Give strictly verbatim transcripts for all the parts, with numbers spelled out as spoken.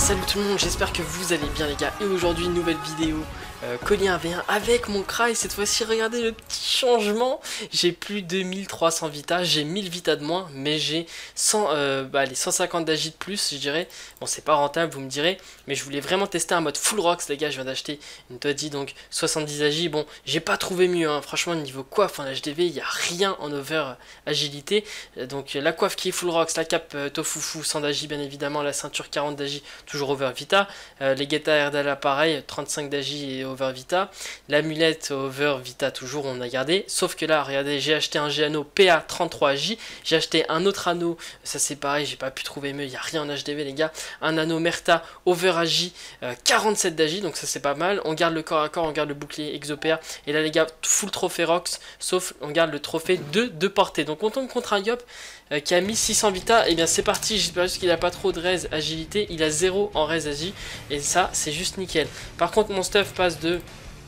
Salut tout le monde, j'espère que vous allez bien les gars. Et aujourd'hui une nouvelle vidéo euh, colis un v un avec mon Kra. Et cette fois-ci regardez le petit changement. J'ai plus de mille trois cents Vita, j'ai mille Vita de moins, mais j'ai cent, euh, bah, les cent cinquante d'Agi de plus je dirais. Bon c'est pas rentable vous me direz, mais je voulais vraiment tester un mode full rocks les gars. Je viens d'acheter une Toddy donc soixante-dix Agi. Bon j'ai pas trouvé mieux hein. Franchement niveau coiffe en H D V il n'y a rien en over agilité. Donc la coiffe qui est full rocks, la cape euh, Tofufu cent d'Agi bien évidemment, la ceinture quarante d'Agi toujours over Vita, euh, les Geta Erdala pareil, trente-cinq d'Agi et over Vita, l'amulette over Vita toujours on a gardé, sauf que là regardez j'ai acheté un G-Anneau P A trente-trois Agi, j'ai acheté un autre anneau, ça c'est pareil j'ai pas pu trouver mieux, il n'y a rien en H D V les gars, un anneau Merta over Agi, euh, quarante-sept d'Agi, donc ça c'est pas mal, on garde le corps à corps, on garde le bouclier Exopéa, et là les gars full trophée Rox, sauf on garde le trophée de, de portée, donc on tombe contre un Yop euh, qui a mis six cents Vita, et bien c'est parti, j'espère juste qu'il a pas trop de res agilité, il a zéro en res agi, et ça c'est juste nickel. Par contre mon stuff passe de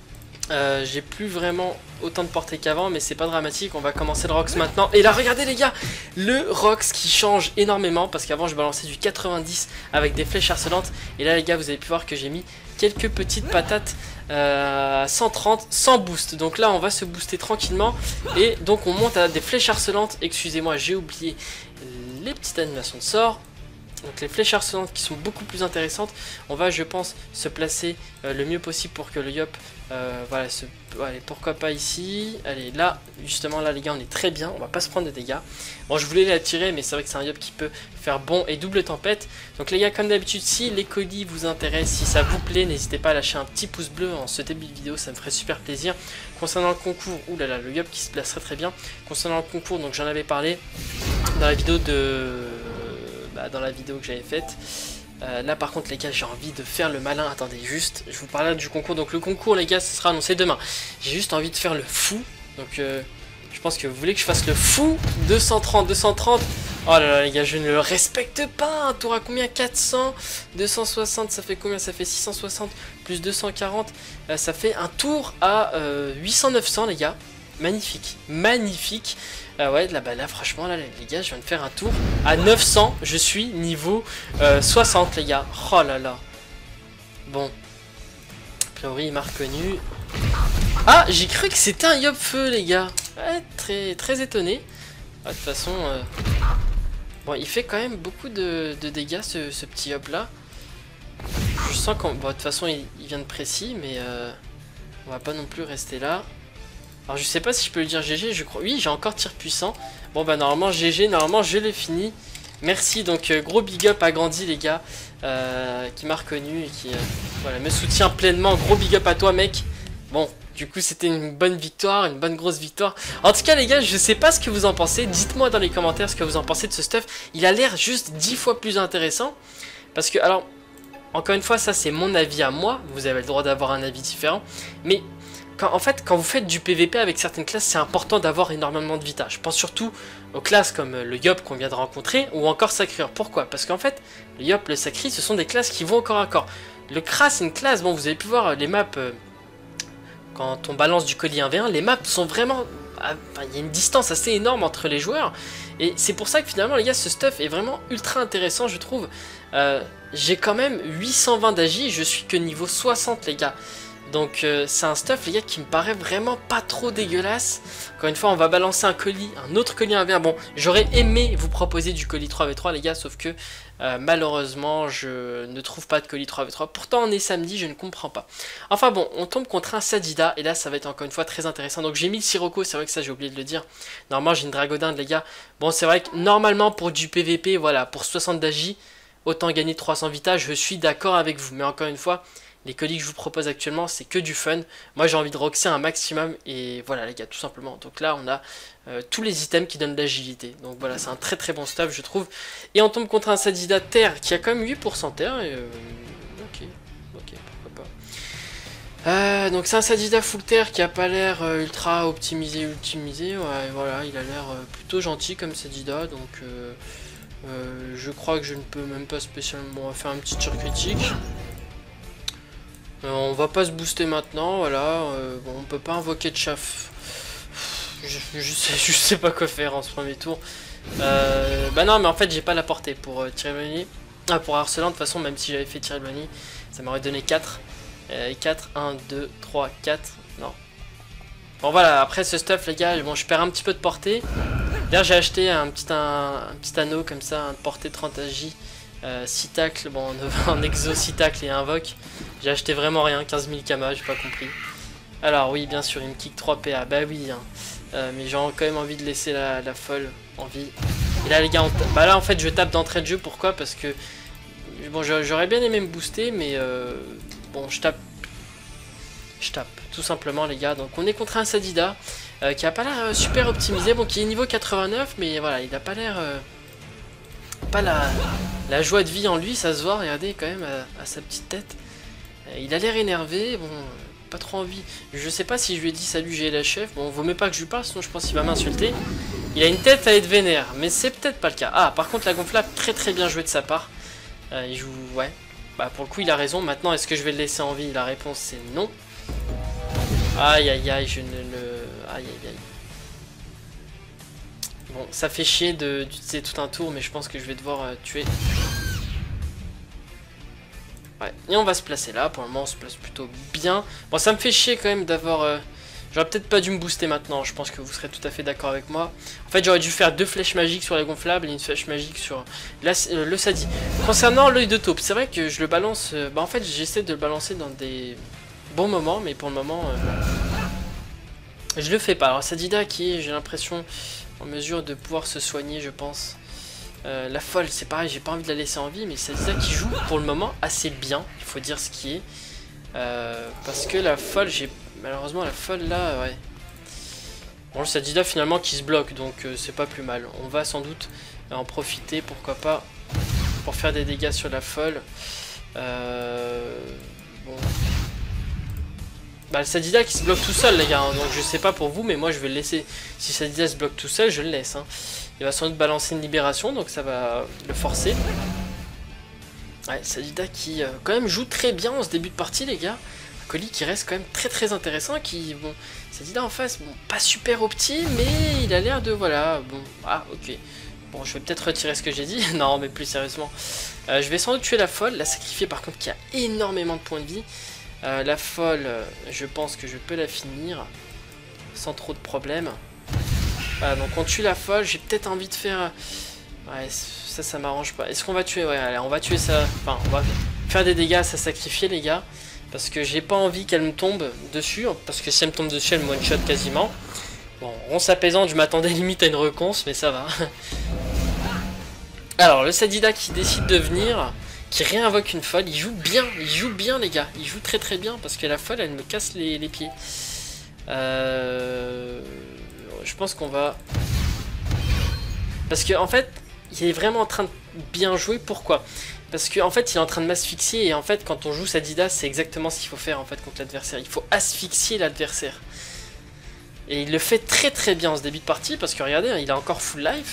euh, j'ai plus vraiment autant de portée qu'avant, mais c'est pas dramatique, on va commencer le Rox maintenant. Et là regardez les gars, le Rox qui change énormément, parce qu'avant je balançais du quatre-vingt-dix avec des flèches harcelantes, et là les gars vous avez pu voir que j'ai mis quelques petites patates à euh, cent trente sans boost. Donc là on va se booster tranquillement, et donc on monte à des flèches harcelantes. Excusez-moi j'ai oublié les petites animations de sort. Donc les flèches harcelantes qui sont beaucoup plus intéressantes. On va je pense se placer euh, le mieux possible pour que le Yop euh, voilà, se... allez pourquoi pas ici. Allez là justement là les gars on est très bien, on va pas se prendre de dégâts. Bon je voulais l'attirer mais c'est vrai que c'est un Yop qui peut faire bon et double tempête. Donc les gars comme d'habitude si les colis vous intéressent, si ça vous plaît, n'hésitez pas à lâcher un petit pouce bleu en ce début de vidéo, ça me ferait super plaisir. Concernant le concours, oulala le Yop qui se placerait très bien. Concernant le concours, donc j'en avais parlé dans la vidéo de... dans la vidéo que j'avais faite. Euh, là par contre les gars j'ai envie de faire le malin. Attendez juste, je vous parlais du concours. Donc le concours les gars ce sera annoncé demain. J'ai juste envie de faire le fou. Donc euh, je pense que vous voulez que je fasse le fou. Deux cent trente, deux cent trente. Oh là là les gars je ne le respecte pas. Un tour à combien? Quatre cents. Deux cent soixante ça fait combien? Ça fait six cent soixante plus deux cent quarante. Euh, ça fait un tour à euh, huit cents neuf cents les gars. Magnifique, magnifique. Euh, ouais, là, bah, là, franchement, là, les gars, je viens de faire un tour à neuf cents. Je suis niveau euh, soixante, les gars. Oh là là. Bon. A priori, il m'a reconnu. Ah, j'ai cru que c'était un Yop feu, les gars. Ouais, très, très étonné. Ah, de toute façon, euh... bon, il fait quand même beaucoup de, de dégâts, ce, ce petit Yop là. Je sens qu'en. Bon, de toute façon, il, il vient de précis, mais euh... on va pas non plus rester là. Alors je sais pas si je peux le dire G G, je crois. Oui, j'ai encore tir puissant. Bon bah normalement G G, normalement je l'ai fini. Merci, donc euh, gros big up à Grandi les gars, euh, qui m'a reconnu et qui euh, voilà, me soutient pleinement. Gros big up à toi mec. Bon, du coup c'était une bonne victoire, une bonne grosse victoire. En tout cas les gars, je sais pas ce que vous en pensez. Dites-moi dans les commentaires ce que vous en pensez de ce stuff. Il a l'air juste dix fois plus intéressant. Parce que, alors, encore une fois, ça c'est mon avis à moi. Vous avez le droit d'avoir un avis différent. Mais... Quand, en fait, quand vous faites du P V P avec certaines classes, c'est important d'avoir énormément de Vita. Je pense surtout aux classes comme le Yop qu'on vient de rencontrer, ou encore Sacrieur. Pourquoi? Parce qu'en fait, le Yop, le Sacri, ce sont des classes qui vont au corps à corps. Le Kra, c'est une classe, bon, vous avez pu voir les maps, euh, quand on balance du colis un v un, les maps sont vraiment... Enfin, il y a une distance assez énorme entre les joueurs. Et c'est pour ça que finalement, les gars, ce stuff est vraiment ultra intéressant, je trouve. Euh, J'ai quand même huit cent vingt d'Agi, je suis que niveau soixante, les gars. Donc euh, c'est un stuff les gars qui me paraît vraiment pas trop dégueulasse. Encore une fois on va balancer un colis, un autre colis un v un. Bon j'aurais aimé vous proposer du colis trois v trois les gars, sauf que euh, malheureusement je ne trouve pas de colis trois v trois. Pourtant on est samedi, je ne comprends pas. Enfin bon on tombe contre un Sadida et là ça va être encore une fois très intéressant. Donc j'ai mis le Sirocco, c'est vrai que ça j'ai oublié de le dire. Normalement j'ai une Dragodinde les gars. Bon c'est vrai que normalement pour du P V P, voilà, pour soixante d'Agi, autant gagner trois cents Vita, je suis d'accord avec vous. Mais encore une fois... les colis que je vous propose actuellement, c'est que du fun. Moi, j'ai envie de roxer un maximum. Et voilà, les gars, tout simplement. Donc là, on a euh, tous les items qui donnent de l'agilité. Donc voilà, c'est un très très bon stuff, je trouve. Et on tombe contre un Sadida Terre qui a quand même huit pour cent terre. Et, euh, ok, ok, pourquoi pas. Euh, donc c'est un Sadida full terre qui a pas l'air euh, ultra optimisé, ultimisé. Ouais, voilà, il a l'air euh, plutôt gentil comme Sadida. Donc euh, euh, je crois que je ne peux même pas spécialement faire un petit tir critique. Euh, on va pas se booster maintenant, voilà, euh, bon, on peut pas invoquer de chaff. Je, je, sais, je sais pas quoi faire en ce premier tour. Euh, bah non, mais en fait, j'ai pas la portée pour euh, tirer le nez. Ah, pour harcelant, de toute façon, même si j'avais fait tirer le bunny, ça m'aurait donné quatre. Euh, quatre, un, deux, trois, quatre. Non. Bon, voilà, après ce stuff, les gars, bon, je perds un petit peu de portée. D'ailleurs, j'ai acheté un petit, un, un petit anneau comme ça, un portée trente A J, euh, six tacles, bon, en exo six tacles et invoque. J'ai acheté vraiment rien, quinze mille kamas, j'ai pas compris. Alors, oui, bien sûr, il me kick trois P A, bah oui, hein. euh, mais j'ai quand même envie de laisser la, la folle en vie. Et là, les gars, on bah là, en fait, je tape d'entrée de jeu, pourquoi? Parce que, bon, j'aurais bien aimé me booster, mais euh, bon, je tape. Je tape, tout simplement, les gars. Donc, on est contre un Sadida. Euh, qui a pas l'air euh, super optimisé, bon qui est niveau quatre-vingt-neuf, mais voilà, il a pas l'air euh, pas la, la joie de vie en lui, ça se voit, regardez quand même à, à sa petite tête. Euh, il a l'air énervé, bon, euh, pas trop envie. Je sais pas si je lui ai dit salut G L H F, bon vaut mieux pas que je lui parle, sinon je pense qu'il va m'insulter. Il a une tête à être vénère, mais c'est peut-être pas le cas. Ah, par contre la gonflable, très très bien joué de sa part. Euh, il joue, ouais, bah pour le coup il a raison. Maintenant est-ce que je vais le laisser en vie? La réponse c'est non. Aïe aïe aïe, je ne le... Aïe aïe aïe. Bon, ça fait chier d'utiliser tout un tour, mais je pense que je vais devoir euh, tuer. Ouais, et on va se placer là. Pour le moment, on se place plutôt bien. Bon, ça me fait chier quand même d'avoir... Euh... J'aurais peut-être pas dû me booster maintenant. Je pense que vous serez tout à fait d'accord avec moi. En fait, j'aurais dû faire deux flèches magiques sur la gonflable et une flèche magique sur la, euh, le Sadi. Concernant l'œil de taupe, c'est vrai que je le balance... Euh... Bah, en fait, j'essaie de le balancer dans des bons moments, mais pour le moment... Euh... Je le fais pas. Alors Sadida qui est, j'ai l'impression, en mesure de pouvoir se soigner, je pense. Euh, la folle, c'est pareil, j'ai pas envie de la laisser en vie, mais Sadida qui joue pour le moment assez bien, il faut dire ce qui est. Euh, parce que la folle, j'ai malheureusement la folle là, ouais. Bon, le Sadida finalement qui se bloque, donc euh, c'est pas plus mal. On va sans doute en profiter, pourquoi pas, pour faire des dégâts sur la folle. Euh, bon. Bah le Sadida qui se bloque tout seul les gars, hein. Donc je sais pas pour vous mais moi je vais le laisser. Si Sadida se bloque tout seul je le laisse hein. Il va sans doute balancer une libération donc ça va le forcer. Ouais Sadida qui euh, quand même joue très bien en ce début de partie les gars. Un colis qui reste quand même très très intéressant qui bon Sadida en face bon pas super opti mais il a l'air de voilà bon ah ok. Bon je vais peut-être retirer ce que j'ai dit. Non mais plus sérieusement euh, je vais sans doute tuer la folle, la sacrifier par contre qui a énormément de points de vie. Euh, la folle, je pense que je peux la finir sans trop de problèmes. Voilà, donc on tue la folle. J'ai peut-être envie de faire... Ouais, ça, ça m'arrange pas. Est-ce qu'on va tuer? Ouais, allez, on va tuer ça. Enfin, on va faire des dégâts à sa sacrifier, les gars. Parce que j'ai pas envie qu'elle me tombe dessus. Parce que si elle me tombe dessus, elle me one-shot quasiment. Bon, on s'apaisante, je m'attendais limite à une reconce, mais ça va. Alors, le Sadida qui décide de venir... Qui réinvoque une folle, il joue bien, il joue bien les gars, il joue très très bien parce que la folle elle me casse les, les pieds. Euh, je pense qu'on va... Parce que en fait, il est vraiment en train de bien jouer, pourquoi? Parce qu'en en fait il est en train de m'asphyxier et en fait quand on joue Sadida c'est exactement ce qu'il faut faire en fait contre l'adversaire. Il faut asphyxier l'adversaire. Et il le fait très très bien en ce début de partie parce que regardez, il a encore full life.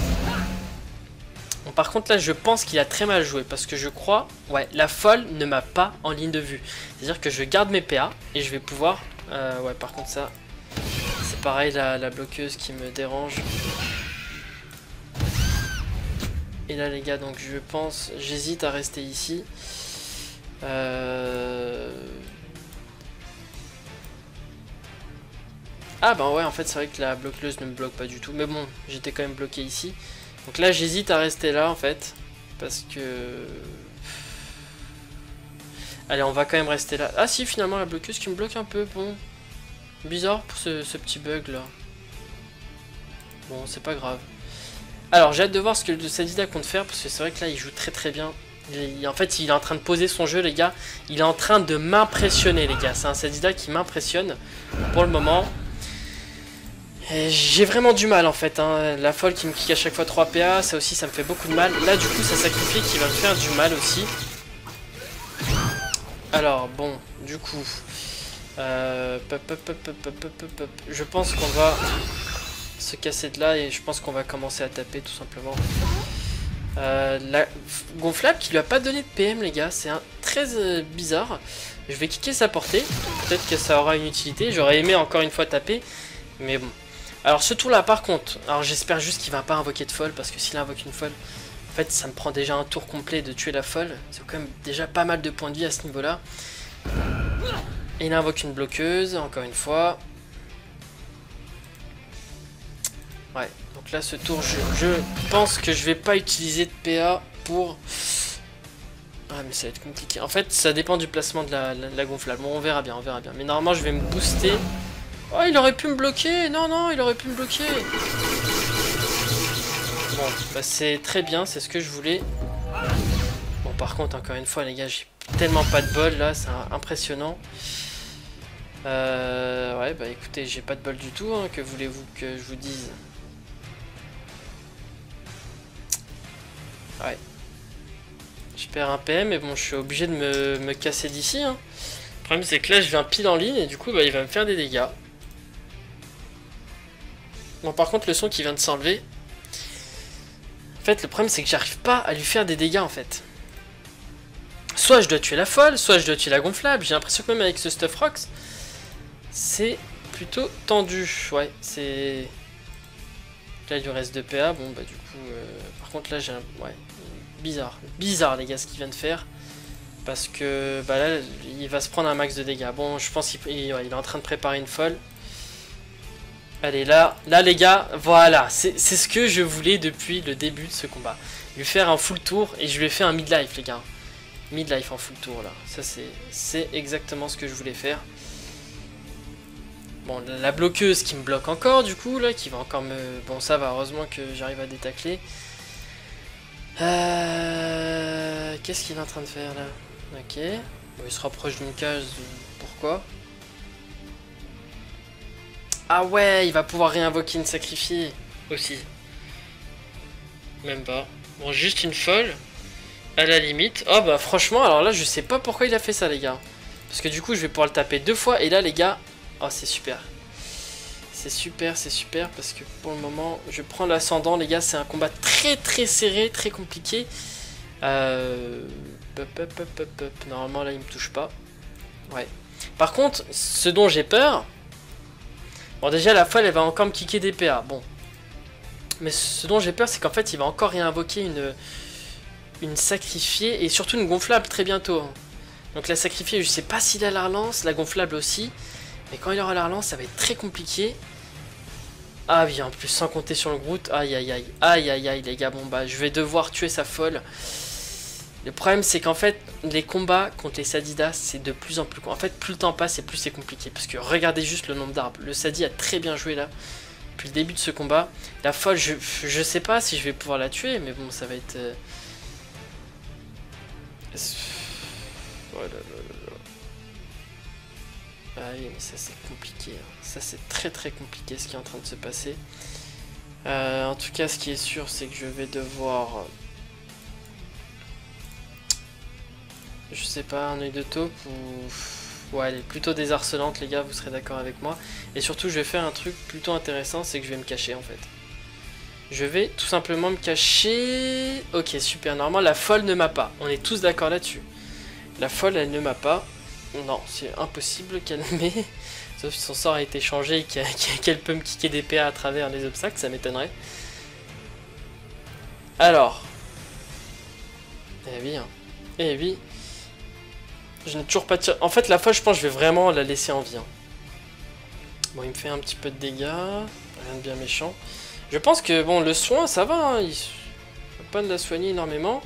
Bon, par contre là je pense qu'il a très mal joué parce que je crois, ouais, la folle ne m'a pas en ligne de vue. C'est-à-dire que je garde mes P A et je vais pouvoir, euh, ouais par contre ça, c'est pareil la, la bloqueuse qui me dérange. Et là les gars donc je pense, j'hésite à rester ici. Euh... Ah bah ouais en fait c'est vrai que la bloqueuse ne me bloque pas du tout, mais bon j'étais quand même bloqué ici. Donc là j'hésite à rester là en fait, parce que... Allez on va quand même rester là. Ah si finalement la bloqueuse qui me bloque un peu, bon. Bizarre pour ce, ce petit bug là. Bon c'est pas grave. Alors j'ai hâte de voir ce que le Sadida compte faire, parce que c'est vrai que là il joue très très bien. Il, en fait il est en train de poser son jeu les gars, il est en train de m'impressionner les gars. C'est un Sadida qui m'impressionne pour le moment. J'ai vraiment du mal en fait, hein. La folle qui me kick à chaque fois trois P A, ça aussi ça me fait beaucoup de mal. Là du coup ça sacrifie qui va me faire du mal aussi. Alors bon, du coup, euh, pop, pop, pop, pop, pop, pop, pop. Je pense qu'on va se casser de là et je pense qu'on va commencer à taper tout simplement. Euh, la gonflable qui lui a pas donné de P M les gars, c'est un très euh, bizarre. Je vais kicker sa portée, peut-être que ça aura une utilité. J'aurais aimé encore une fois taper, mais bon. Alors ce tour là par contre, alors j'espère juste qu'il va pas invoquer de folle, parce que s'il invoque une folle, fait, ça me prend déjà un tour complet de tuer la folle. C'est quand même déjà pas mal de points de vie à ce niveau-là. Et il invoque une bloqueuse, encore une fois. Ouais, donc là, ce tour, je, je pense que je vais pas utiliser de P A pour... Ah, mais ça va être compliqué. En fait, ça dépend du placement de la, la, la gonflable. Bon, on verra bien, on verra bien. Mais normalement, je vais me booster. Oh, il aurait pu me bloquer. Non, non, il aurait pu me bloquer. Bon, bah c'est très bien, c'est ce que je voulais. Bon, par contre, encore une fois, les gars, j'ai tellement pas de bol, là, c'est impressionnant. Euh, ouais, bah écoutez, j'ai pas de bol du tout, hein, que voulez-vous que je vous dise? Ouais. Je perds un P M, mais bon, je suis obligé de me, me casser d'ici. Hein. Le problème, c'est que là, je viens pile en ligne, et du coup, bah, il va me faire des dégâts. Bon, par contre, le son qui vient de s'enlever... En fait, le problème, c'est que j'arrive pas à lui faire des dégâts, en fait. Soit je dois tuer la folle, soit je dois tuer la gonflable. J'ai l'impression que même avec ce Stuff Rocks, c'est plutôt tendu. Ouais, c'est... Là, il lui reste deux P A. Bon, bah, du coup... Euh... Par contre, là, j'ai un... Ouais... Bizarre, bizarre les gars ce qu'il vient de faire. Parce que bah là il va se prendre un max de dégâts. Bon je pense qu'il ouais, il est en train de préparer une folle. Allez là, là les gars, voilà. C'est ce que je voulais depuis le début de ce combat. Lui faire un full tour et je lui ai fait un midlife les gars. Midlife en full tour là. Ça c'est exactement ce que je voulais faire. Bon la bloqueuse qui me bloque encore du coup là. Qui va encore me... Bon ça va, heureusement que j'arrive à détacler. Euh... Qu'est-ce qu'il est en train de faire là? Ok. Bon, il se rapproche d'une case. Pourquoi? Ah ouais, il va pouvoir réinvoquer une sacrifiée aussi. Même pas. Bon, juste une folle. À la limite. Oh bah franchement, alors là, je sais pas pourquoi il a fait ça les gars. Parce que du coup, je vais pouvoir le taper deux fois. Et là les gars... Oh, c'est super. C'est super, c'est super, parce que pour le moment, je prends l'ascendant, les gars, c'est un combat très très serré, très compliqué. Euh... Hop, hop, hop, hop, hop. Normalement, là, il me touche pas. Ouais. Par contre, ce dont j'ai peur... Bon, déjà, la folle, elle va encore me kicker des P A, bon. Mais ce dont j'ai peur, c'est qu'en fait, il va encore réinvoquer une... Une sacrifiée, et surtout une gonflable très bientôt. Donc la sacrifiée, je sais pas s'il a la relance, la gonflable aussi. Mais quand il aura la relance, ça va être très compliqué. Ah oui, en plus, sans compter sur le Groot. Aïe, aïe, aïe. Aïe, aïe, aïe, les gars. Bon, bah, je vais devoir tuer sa folle. Le problème, c'est qu'en fait, les combats contre les Sadidas, c'est de plus en plus... En fait, plus le temps passe et plus c'est compliqué. Parce que regardez juste le nombre d'arbres. Le Sadi a très bien joué, là. Depuis le début de ce combat. La folle, je, je sais pas si je vais pouvoir la tuer. Mais bon, ça va être... Euh... Oh là là là. Ah oui, mais ça c'est compliqué, hein. Ça c'est très très compliqué ce qui est en train de se passer. Euh, en tout cas, ce qui est sûr, c'est que je vais devoir... Je sais pas, un œil de taupe ou... Ouais, elle est plutôt désarçonnante les gars, vous serez d'accord avec moi. Et surtout, je vais faire un truc plutôt intéressant, c'est que je vais me cacher en fait. Je vais tout simplement me cacher... Ok, super, normalement la folle ne m'a pas. On est tous d'accord là-dessus. La folle, elle ne m'a pas. Non, c'est impossible qu'elle m'ait. Sauf si son sort a été changé et qu'elle peut me kicker des P A à travers les obstacles, ça m'étonnerait. Alors. Eh oui, hein. Eh oui. Je n'ai toujours pas tiré. En fait, la folle, je pense que je vais vraiment la laisser en vie. Hein. Bon, il me fait un petit peu de dégâts. Rien de bien méchant. Je pense que, bon, le soin, ça va. Hein. Il ne faut pas de la soigner énormément.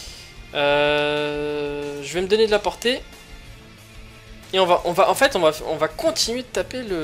Euh... Je vais me donner de la portée. Et on va, on va, en fait, on va, on va continuer de taper le...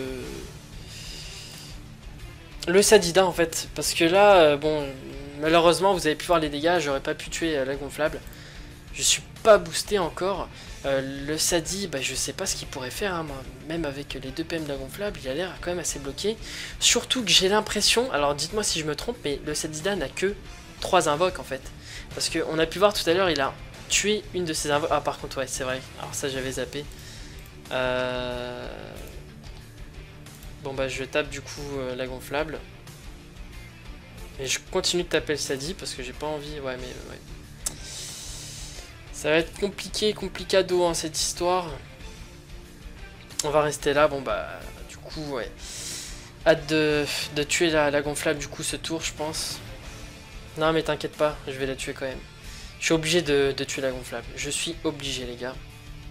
Le Sadida, en fait. Parce que là, euh, bon, malheureusement, vous avez pu voir les dégâts, j'aurais pas pu tuer euh, la gonflable. Je suis pas boosté encore. Euh, le Sadi, bah, je sais pas ce qu'il pourrait faire, hein, moi. Même avec les deux P M de la gonflable, il a l'air quand même assez bloqué. Surtout que j'ai l'impression, alors dites-moi si je me trompe, mais le Sadida n'a que trois invoques, en fait. Parce qu'on a pu voir tout à l'heure, il a... tuer une de ses invoques. Ah par contre ouais c'est vrai. Alors ça j'avais zappé. Euh... Bon bah je tape du coup euh, la gonflable. Et je continue de taper le Sadi parce que j'ai pas envie. Ouais mais ouais. Ça va être compliqué, complicado hein, cette histoire. On va rester là. Bon bah du coup ouais. Hâte de, de tuer la, la gonflable du coup ce tour je pense. Non mais t'inquiète pas, je vais la tuer quand même. Je suis obligé de, de tuer la gonflable. Je suis obligé les gars.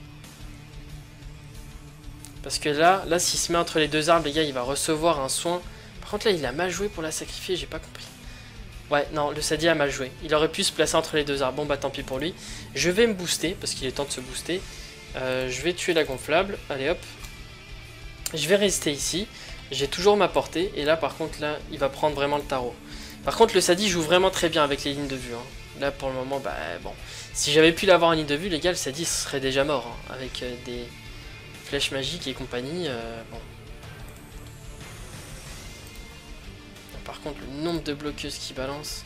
Parce que là, là s'il se met entre les deux arbres, les gars, il va recevoir un soin. Par contre là, il a mal joué pour la sacrifier, j'ai pas compris. Ouais, non, le Sadi a mal joué. Il aurait pu se placer entre les deux arbres. Bon bah tant pis pour lui. Je vais me booster, parce qu'il est temps de se booster. Euh, je vais tuer la gonflable. Allez hop. Je vais rester ici. J'ai toujours ma portée. Et là par contre, là, il va prendre vraiment le tarot. Par contre, le Sadi joue vraiment très bien avec les lignes de vue. Hein. Là pour le moment, bah bon. Si j'avais pu l'avoir en ligne de vue, les gars, le Sadi serait déjà mort. Hein, avec euh, des flèches magiques et compagnie. Euh, bon. Par contre, le nombre de bloqueuses qui balance.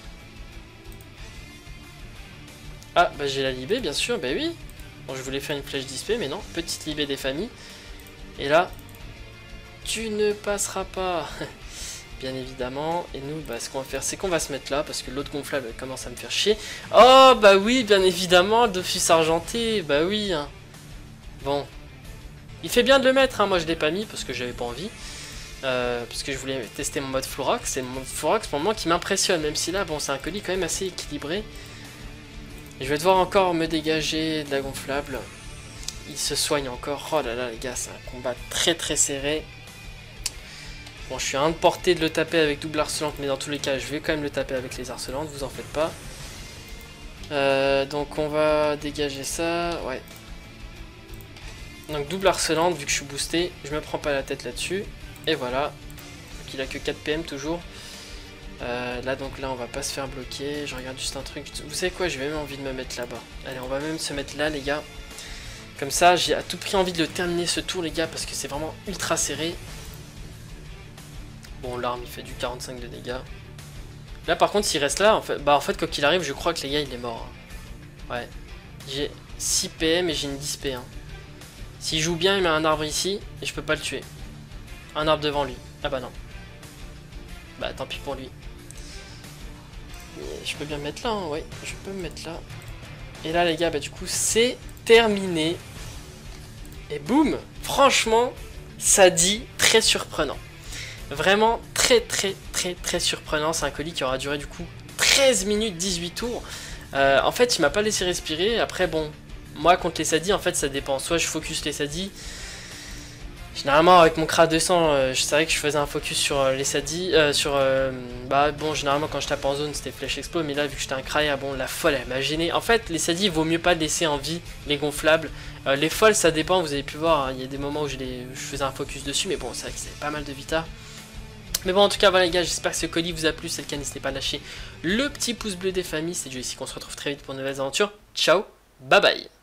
Ah, bah j'ai la libé, bien sûr, bah oui. Bon, je voulais faire une flèche dispé, mais non. Petite libé des familles. Et là, tu ne passeras pas. Bien évidemment. Et nous, bah, ce qu'on va faire, c'est qu'on va se mettre là, parce que l'autre gonflable elle commence à me faire chier. Oh, bah oui, bien évidemment, Dofus argenté, bah oui. Hein. Bon. Il fait bien de le mettre, hein. Moi je l'ai pas mis, parce que j'avais pas envie. Euh, parce que je voulais tester mon mode Florax, c'est mon mode Florax pour le moment qui m'impressionne, même si là, bon, c'est un colis quand même assez équilibré. Et je vais devoir encore me dégager de la gonflable. Il se soigne encore. Oh là là, les gars, c'est un combat très très serré. Bon, je suis à un de portée de le taper avec double harcelante, mais dans tous les cas, je vais quand même le taper avec les harcelantes, vous en faites pas. Euh, donc on va dégager ça, ouais. Donc double harcelante, vu que je suis boosté, je me prends pas la tête là-dessus. Et voilà, donc il a que quatre P M toujours. Euh, là donc là on va pas se faire bloquer. Je regarde juste un truc. Vous savez quoi, j'ai même envie de me mettre là-bas. Allez, on va même se mettre là les gars. Comme ça j'ai à tout prix envie de le terminer ce tour les gars, parce que c'est vraiment ultra serré. Bon, l'arme il fait du quarante-cinq de dégâts. Là par contre s'il reste là, en fait, bah en fait quoi qu'il arrive je crois que les gars il est mort. Ouais, j'ai six P M et j'ai une dix P. Hein. S'il joue bien il met un arbre ici et je peux pas le tuer. Un arbre devant lui. Ah bah non. Bah tant pis pour lui. Mais je peux bien me mettre là, hein, ouais. Je peux me mettre là. Et là les gars, bah du coup c'est terminé. Et boum. Franchement, ça dit très surprenant. Vraiment très très très très surprenant. C'est un colis qui aura duré du coup treize minutes, dix-huit tours. Euh, en fait il m'a pas laissé respirer. Après bon, moi contre les Sadis en fait ça dépend. Soit je focus les Sadis. Généralement avec mon Kra deux cents, euh, je savais que je faisais un focus sur euh, les Sadis, euh, sur euh, bah bon généralement quand je tape en zone c'était flèche expo, mais là vu que j'étais un Kra, bon la folle elle m'a gêné. En fait les Sadis il vaut mieux pas laisser en vie les gonflables, euh, les folles ça dépend, vous avez pu voir, il hein, y a des moments où je, les, je faisais un focus dessus, mais bon c'est vrai que c'était pas mal de vita. Mais bon en tout cas voilà les gars, j'espère que ce colis vous a plu, c'est le cas, n'hésitez pas à lâcher le petit pouce bleu des familles, c'est Joe ici qu'on se retrouve très vite pour de nouvelles aventures, ciao, bye bye.